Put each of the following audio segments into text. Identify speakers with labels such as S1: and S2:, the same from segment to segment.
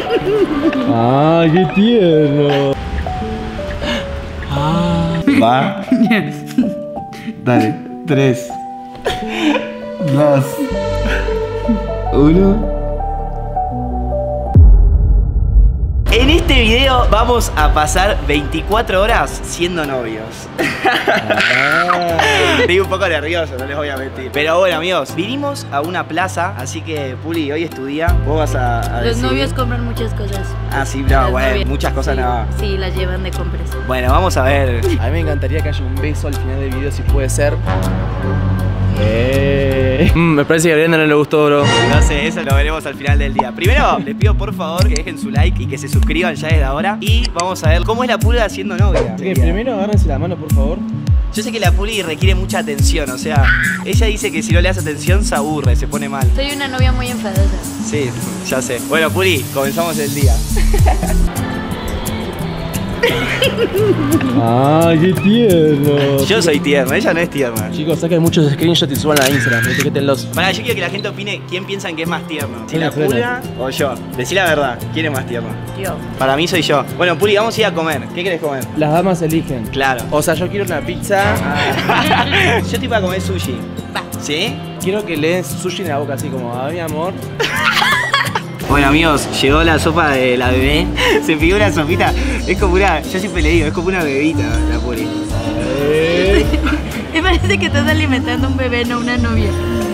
S1: ¡Ah, qué tierno!
S2: Va. Dale. 3, 2, 1. En este video vamos a pasar 24 horas siendo novios. Estoy un poco nervioso, no les voy a mentir. Pero bueno, amigos, vinimos a una plaza, así que Puli, hoy es tu día. Vos vas a
S3: Los novios compran muchas cosas.
S2: Ah, sí, no, bueno, muchas cosas
S3: sí,
S2: no.
S3: Sí, las llevan de compras.
S2: Bueno, vamos a ver.
S1: A mí me encantaría que haya un beso al final del video, si puede ser. Me parece que a Brenda no le gustó, bro.
S2: No sé, eso lo veremos al final del día. Primero, les pido por favor que dejen su like y que se suscriban ya desde ahora. Y vamos a ver cómo es la Pulga haciendo novia.
S1: Así que primero agárrense la mano, por favor.
S2: Yo sé que la Puli requiere mucha atención, o sea, ella dice que si no le das atención se aburre, se pone mal.
S3: Soy una novia muy enfadosa.
S2: Sí, ya sé. Bueno, Puli, comenzamos el día.
S1: ¡Ah, qué tierno!
S2: Yo soy tierno, ella no es tierna.
S1: Chicos, saquen muchos screenshots y suban a Instagram, etiquétenlos.
S2: Pará, yo quiero que la gente opine quién piensan que es más tierno. Si
S1: Frena,
S2: la Pulga
S1: frena.
S2: o yo. Decí la verdad, ¿quién es más tierno?
S3: Yo.
S2: Para mí soy yo. Bueno, Puli, vamos a ir a comer. ¿Qué querés comer?
S1: Las damas eligen.
S2: Claro.
S1: O sea, yo quiero una pizza.
S2: Yo estoy para comer sushi.
S3: Va.
S2: ¿Sí?
S1: Quiero que le den sushi en la boca, así como, mi amor.
S2: Bueno, amigos, llegó la sopa de la bebé. Se pidió una sopita. Es como una, yo siempre le digo, es como una bebita la Puli.
S3: Me parece que estás alimentando a un bebé, no una novia.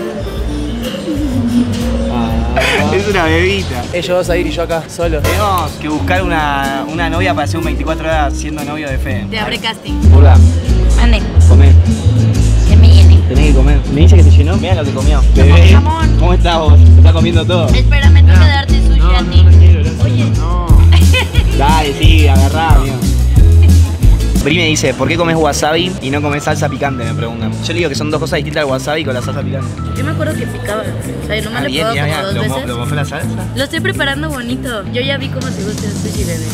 S2: Es una bebita.
S1: Ellos vas a ir y yo acá, solo.
S2: Tenemos que buscar una novia para hacer un 24 horas siendo novio de Fede.
S3: Te abre casting.
S2: Pulga,
S3: Mande.
S2: comé.
S3: Que me llene.
S2: Tenés que comer. Me dice que se llenó. Mira lo que comió. Bebé,
S3: Jamón.
S2: ¿cómo estás vos? ¿Te está comiendo todo?
S3: Espérame, tengo que darte sushi a ti.
S1: quiero, gracias.
S3: Oye.
S1: No.
S2: Dale, sí, agarrá, amigo. Bri me dice, ¿por qué comes wasabi y no comes salsa picante? Me preguntan. Yo le digo que son dos cosas distintas al wasabi con la salsa picante.
S3: Yo me acuerdo que picaba. O sea, nomás
S2: Ah,
S3: le
S2: bien,
S3: puedo
S2: mira,
S3: como
S2: mira.
S3: dos veces.
S2: ¿Lo mofé la salsa?
S3: Lo estoy preparando bonito. Yo ya vi cómo te gusta el sushi, bebé.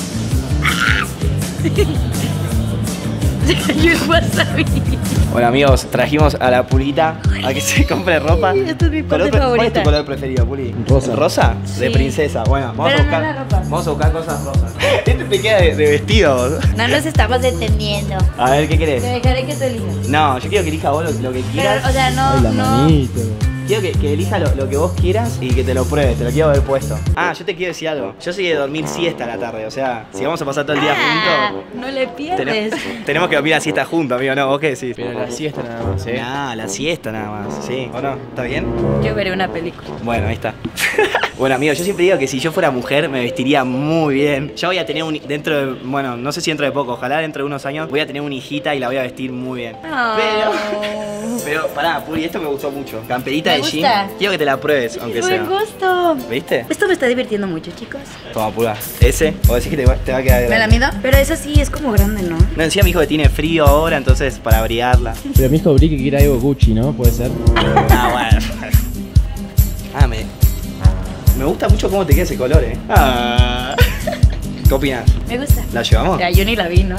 S3: Se cayó el wasabi.
S2: Bueno, amigos, trajimos a la Pulita a que se compre ropa.
S3: Ay, esta es mi parte
S2: ¿Cuál es tu
S3: favorita.
S2: color preferido, Puli?
S1: Rosa.
S2: ¿Rosa?
S3: Sí.
S2: De princesa. Bueno, vamos
S3: Pero
S2: a
S3: no
S2: buscar.
S3: la ropa.
S2: Vamos a buscar cosas rosas. Este te queda de vestido.
S3: No nos estamos entendiendo.
S2: A ver, ¿qué
S3: Te
S2: querés?
S3: dejaré que tú elijas.
S2: No, yo quiero que elija vos lo que quieras.
S3: Pero, o sea, no,
S1: Ay, la
S3: no.
S1: manito.
S2: Quiero que elija lo que vos quieras y que te lo pruebes, te lo quiero ver puesto. Ah, yo te quiero decir algo. Yo soy de dormir siesta a la tarde, o sea, si vamos a pasar todo el día juntos,
S3: No le pierdes.
S2: tenemos que dormir la siesta juntos, amigo, ¿no? ¿Vos qué decís?
S1: Pero la siesta nada más,
S2: Nah, la siesta nada más, ¿sí? ¿O no? ¿Está bien?
S3: Yo veré una película.
S2: Bueno, ahí está. Bueno, amigo, yo siempre digo que si yo fuera mujer me vestiría muy bien. Yo voy a tener dentro de, bueno, no sé si dentro de poco, ojalá dentro de unos años, voy a tener una hijita y la voy a vestir muy bien.
S3: Oh.
S2: Pero, pará, Puri, esto me gustó mucho. Camperita
S3: Me
S2: de
S3: gusta.
S2: jean. Quiero que te la pruebes, aunque sea.
S3: Buen gusto.
S2: ¿Viste?
S3: Esto me está divirtiendo mucho, chicos.
S2: Toma, Pulga. ¿Ese? ¿O decís que te va a quedar
S3: ¿Me la
S2: grande?
S3: mido? Pero eso sí es como grande, ¿no?
S2: No, encima mi hijo que tiene frío ahora, entonces para abrigarla.
S1: Pero mi hijo Bri que quiere algo Gucci, ¿no? Puede ser.
S2: Ah, bueno. Ah, me gusta mucho cómo te queda ese color, Ah. ¿Qué opinas?
S3: Me gusta.
S2: ¿La llevamos?
S3: Ya, yo ni la vi, ¿no?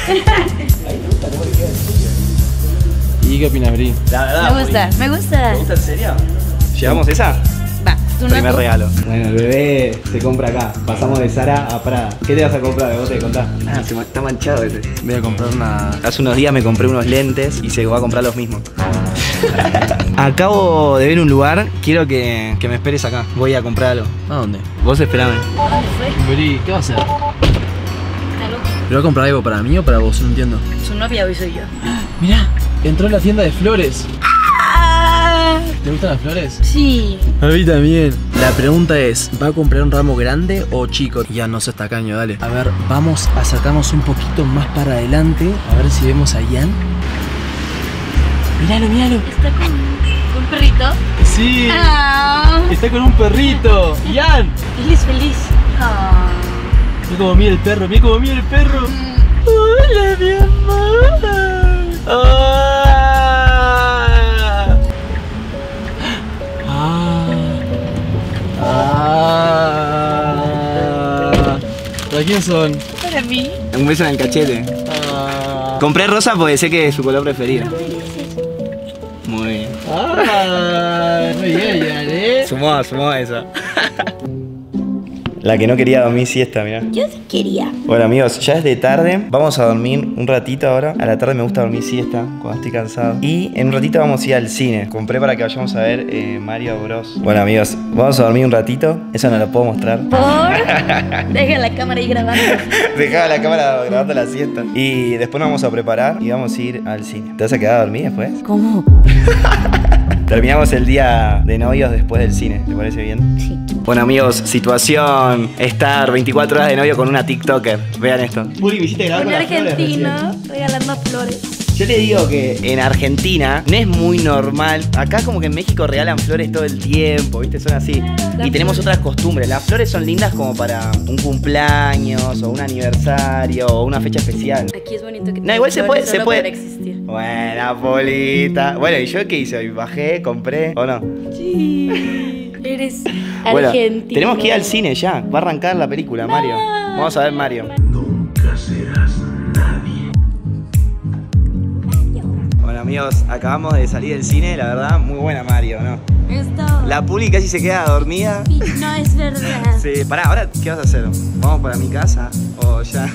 S1: ¿Y qué opinas, Bri?
S2: La verdad.
S3: Me gusta, me gusta.
S2: ¿Te gusta en serio? ¿Llevamos esa?
S3: Va, tú no.
S2: Primer regalo. Bueno, el bebé se compra acá. Pasamos de Zara a Prada. ¿Qué te vas a comprar? ¿Vos te contás? Ah, está manchado ese.
S1: Voy a comprar una.
S2: Hace unos días me compré unos lentes y se va a comprar los mismos. Acabo de ver un lugar. Quiero que me esperes acá. Voy a comprar algo.
S1: ¿A dónde?
S2: Vos esperame.
S3: ¿Dónde fue?
S1: Bri, ¿qué va a hacer?
S3: Está loco.
S1: ¿Pero va a comprar algo para mí o para vos? No entiendo.
S3: Su novia hoy soy yo.
S1: Mirá, entró en la tienda de flores. ¿Te gustan las flores?
S3: Sí.
S1: A mí también. La pregunta es, ¿va a comprar un ramo grande o chico? Ya no seas tacaño, dale. A ver, vamos a sacarnos un poquito más para adelante. A ver si vemos a Ian. Míralo, míralo.
S3: ¿Está con un perrito?
S1: Sí,
S3: Ah.
S1: está con un perrito. Ian.
S3: Él es feliz. Ah.
S1: Mira cómo mira el perro, mira cómo mira el perro. Hola, mi amor. Ah. ¿Para quién son?
S3: Para mí.
S2: Un beso en el cachete. Compré rosa porque sé que es su color preferido. Muy bien.
S1: Muy bien, Ian,
S2: Sumó eso. La que no quería dormir siesta, mirá.
S3: Yo sí quería.
S2: Bueno amigos, ya es de tarde. Vamos a dormir un ratito ahora. A la tarde me gusta dormir siesta cuando estoy cansado. Y en un ratito vamos a ir al cine. Compré para que vayamos a ver Mario Bros. Bueno amigos, vamos a dormir un ratito. Eso no lo puedo mostrar.
S3: ¿Por? Deja la cámara ahí grabando.
S2: Dejaba la cámara grabando la siesta. Y después nos vamos a preparar y vamos a ir al cine. ¿Te vas a quedar a dormir después?
S3: ¿Cómo?
S2: Terminamos el día de novios después del cine. ¿Te parece bien?
S3: Sí.
S2: Bueno amigos, situación estar 24 horas de novio con una TikToker. Vean esto. Puri, me hiciste grabar
S3: Un
S2: con las flores
S3: argentino regalando flores.
S2: Yo te digo que en Argentina no es muy normal. Acá como que en México regalan flores todo el tiempo, ¿viste? Son así. Y tenemos otras costumbres. Las flores son lindas como para un cumpleaños o un aniversario o una fecha especial.
S3: Aquí es bonito que
S2: No, igual se puede,
S3: solo
S2: se puede.
S3: para existir.
S2: Buena, Polita. Bueno, ¿y yo qué hice hoy? Bajé, compré, ¿o no?
S3: Sí. Eres
S2: Bueno,
S3: argentino.
S2: tenemos que ir al cine ya. Va a arrancar la película, Mario. Vamos a ver Mario.
S4: Nunca serás nadie.
S2: Bueno amigos, acabamos de salir del cine, la verdad, muy buena Mario, ¿no?
S3: Esto
S2: La Puli casi se queda dormida.
S3: no es verdad.
S2: Sí, pará, ahora ¿qué vas a hacer? ¿Vamos para mi casa? ¿O ya?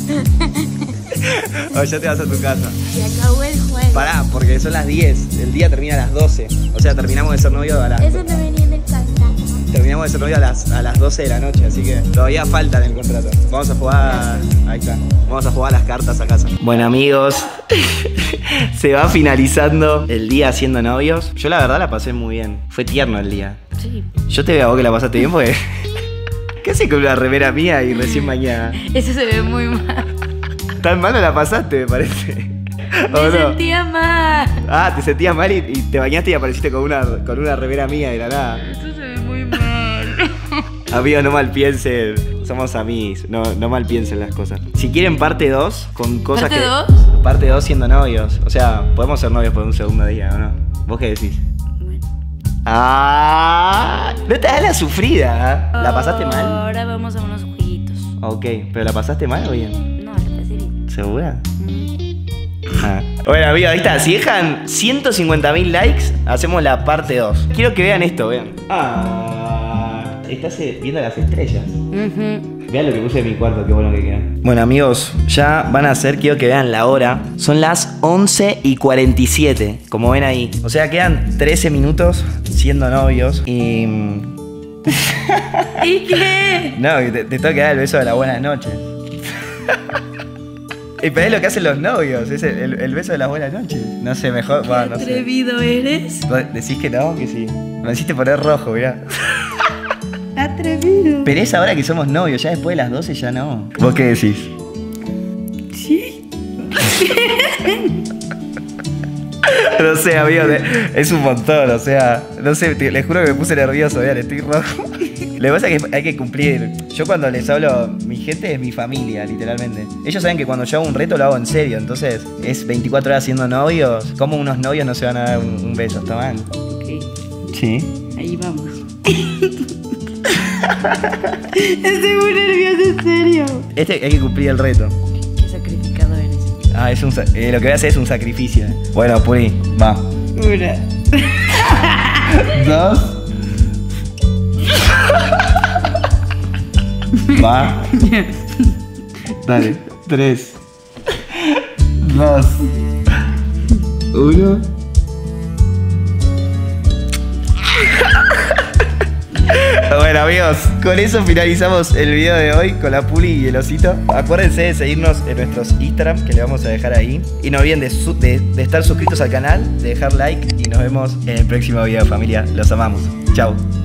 S2: ¿O ya te vas a tu casa?
S3: Se acabó el juego.
S2: Pará, porque son las 10, el día termina a las 12. O sea, terminamos de ser novios a las...
S3: Eso me venía en el pasado.
S2: Terminamos de ser novios a las 12 de la noche, así que todavía falta en el contrato. Vamos a jugar... Ahí está. Vamos a jugar las cartas a casa. Bueno amigos, se va finalizando el día siendo novios. Yo la verdad la pasé muy bien. Fue tierno el día.
S3: Sí.
S2: Yo te veo a vos que la pasaste bien porque... ¿Qué haces con una remera mía y recién bañada?
S3: Eso se ve muy mal.
S2: Tan mal no la pasaste, me parece.
S3: Me
S2: ¿O no?
S3: sentía mal.
S2: Ah, te sentías mal y te bañaste y apareciste con una remera mía de la nada.
S3: Eso se ve muy mal.
S2: Amigos, no mal piensen. Somos amigos, no mal piensen las cosas. Si quieren parte 2 con cosas
S3: ¿Parte
S2: que...
S3: 2?
S2: Parte 2 siendo novios. O sea, podemos ser novios por un segundo día, ¿o no? ¿Vos qué decís?
S3: Bueno.
S2: Ah, no te das la sufrida. ¿La pasaste mal?
S3: Ahora vamos a unos jueguitos.
S2: Ok, pero ¿la pasaste mal o bien?
S3: No, la pasé bien.
S2: ¿Segura? Ah. Bueno amigos, ahí está. Si dejan 150.000 likes, hacemos la parte 2. Quiero que vean esto, vean. Estás viendo las estrellas. Vean lo que puse en mi cuarto, qué bueno que queda. Bueno amigos, ya van a ser, quiero que vean la hora. Son las 11:47, como ven ahí. O sea, quedan 13 minutos siendo novios y...
S3: ¿Y qué?
S2: No, te tengo que dar el beso de la buenas noches. Pero es lo que hacen los novios, es el beso de las buenas noches. No sé, mejor...
S3: ¿Qué
S2: Bueno, no sé.
S3: atrevido eres?
S2: ¿Vos decís que no? Que sí. Me hiciste poner rojo, mirá.
S3: Atrevido.
S2: Pero es ahora que somos novios, ya después de las 12 ya no. ¿Vos qué decís?
S3: Sí.
S2: No sé, amigo, es un montón, o sea, no sé, les juro que me puse nervioso, vean, estoy rojo. Lo que pasa es que hay que cumplir. Yo cuando les hablo, mi gente es mi familia, literalmente. Ellos saben que cuando yo hago un reto lo hago en serio, entonces es 24 horas siendo novios. ¿Cómo unos novios no se van a dar un beso? ¿Está mal?
S3: Ok,
S2: Sí.
S3: ahí vamos. Estoy muy nerviosa, en serio.
S2: Hay que cumplir el reto.
S3: Qué sacrificado eres.
S2: Ah, lo que voy a hacer es un sacrificio. Bueno, Puri, va.
S3: 1.
S2: 2. Va. Dale. 3. 2. 1. Bueno amigos, con eso finalizamos el video de hoy con la Puli y el osito. Acuérdense de seguirnos en nuestros Instagram, que le vamos a dejar ahí. Y no olviden de estar suscritos al canal, de dejar like y nos vemos en el próximo video, familia. Los amamos. Chau.